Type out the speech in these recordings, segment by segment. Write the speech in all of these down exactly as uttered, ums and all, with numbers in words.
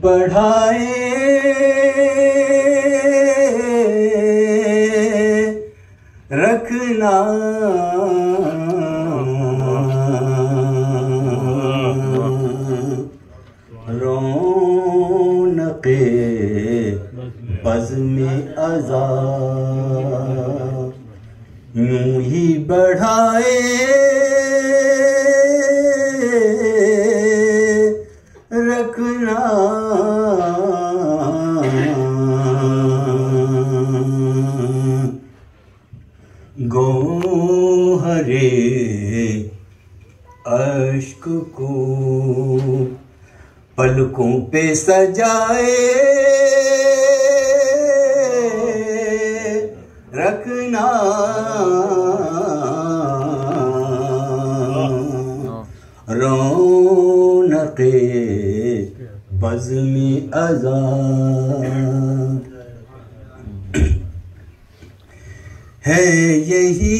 बढ़ाए रखना रौनक़े बज़्म-ए अज़ा यूं ही बढ़ाए रखना गोहरे अश्क को पलकों पे सजाए रखना रौनक़े बज़्म-ए अज़ा है यही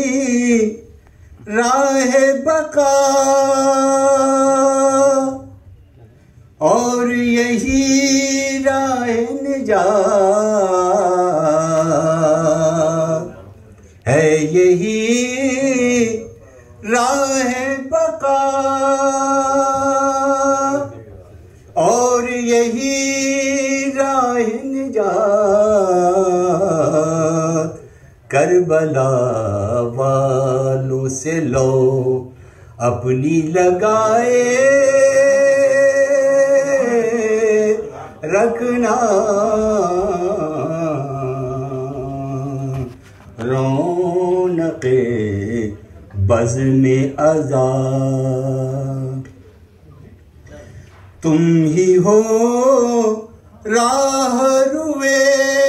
राह बका और यही राह निजात है यही राह बका और यही राह निजात करबला वालों से लो अपनी लगाए रखना रौनक़े बज़्म-ए अज़ा तुम ही हो राह रुए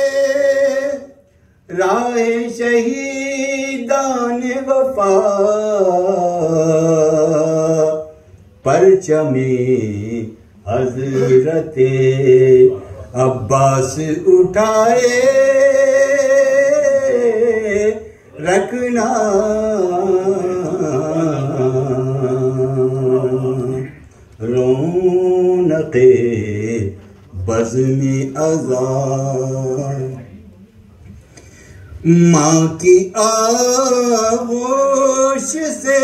राह शहीदान वफा परचमे हज़रते अब्बास उठाए रखना रौनक़े बज़्म-ए अज़ा माँ की आगोश से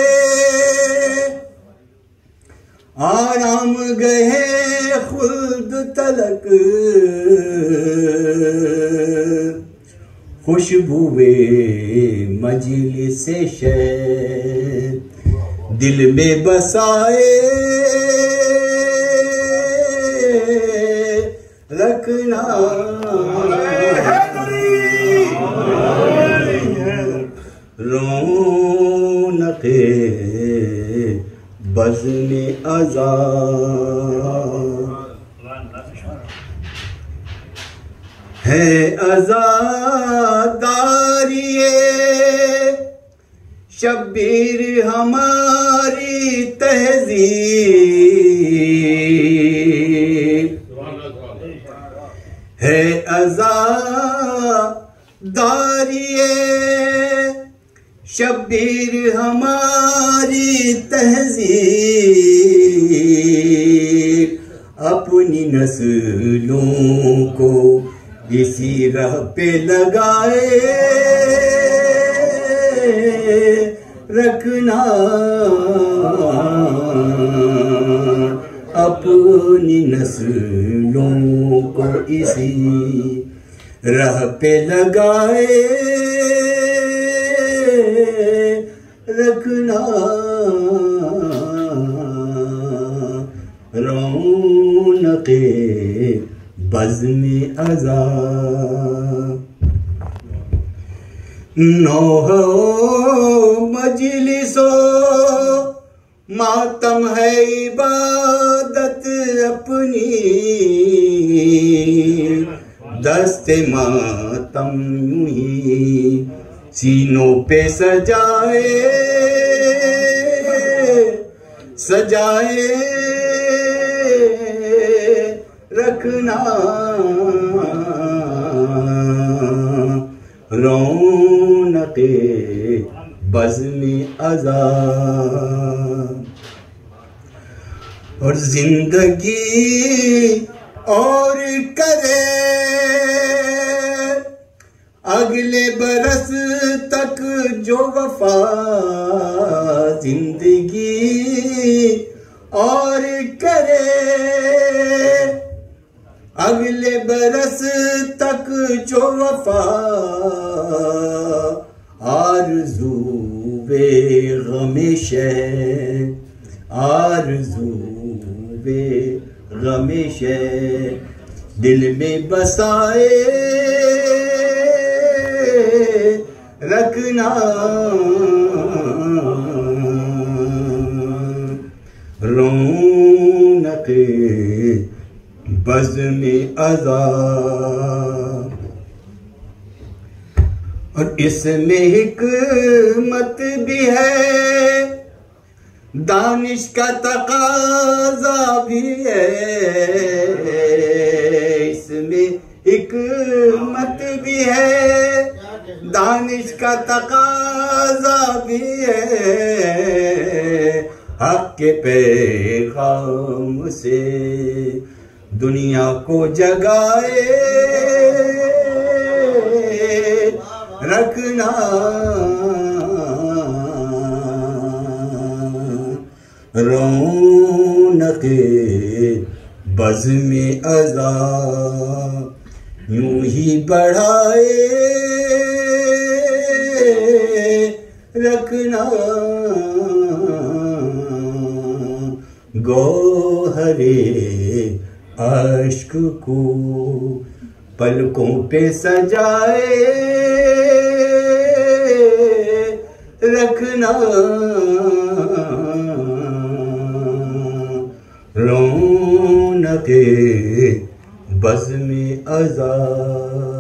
आराम गए खुल्द तलक खुशबुए मजलिस शे दिल में बसाए रखना रौनक़े बज़्म-ए अज़ा है अज़ादारिये शब्बीर हमारी तहज़ीब है अज़ादारिये शब्बीर हमारी तहज़ीब अपनी नस्लों को इसी राह पे लगाए रखना अपनी नस्लों को इसी राह पे लगाए रखना रौनक़े बज़्म-ए अज़ा नौह मजलिसो मातम है इबादत अपनी दस्ते मातम यूं ही सीनों पे सजाए सजाए रखना रौनक़े बज़्म-ए अज़ा और जिंदगी और करे अगले बरस तक जो वफा जिंदगी, और करे अगले बरस तक जो वफा, आरज़ू वे गमेशे, आरज़ू वे गमेशे दिल में बसाए रखना, रौनक़े बज़्म-ए अज़ा। और इसमें हिकमत भी है, दानिश का तकाज़ा भी है, इसमें हिकमत भी है, दानिश का तकाज़ा भी है। हक़ के पैगाम से दुनिया को जगाए रखना, रौनक़े बज़्म-ए अज़ा यूं ही बढ़ाए रखना, गौहरे अश्क को पलकों पे सजाए रखना, रौनक़े बज़्म-ए अज़ा।